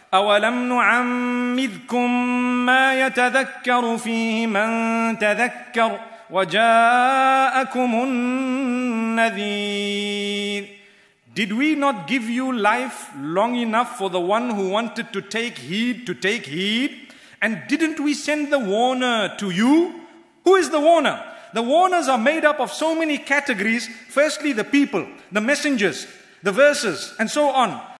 أَوَلَمْ نُعَمِّرْكُمْ مَا يَتَذَكَّرُ فِيهِ مَنْ تَذَكَّرَ وَجَاءَكُمُ النَّذِيرُ. Did we not give you life long enough for the one who wanted to take heed to take heed? And didn't we send the warner to you? Who is the warner? The warners are made up of so many categories. Firstly, the people, the messengers, the verses, and so on.